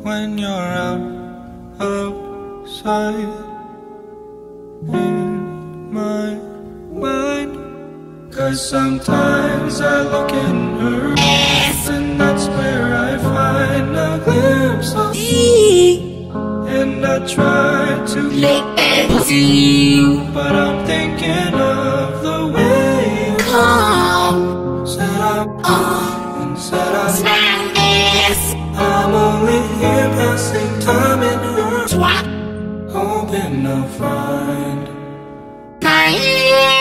when you're outside in my mind. 'Cause sometimes I look in her eyes, and that's where I find a glimpse of you. And I try to make it see you, but I'm thinking of the way you come. Said I'm on and said I'm only here passing time in her, hoping to find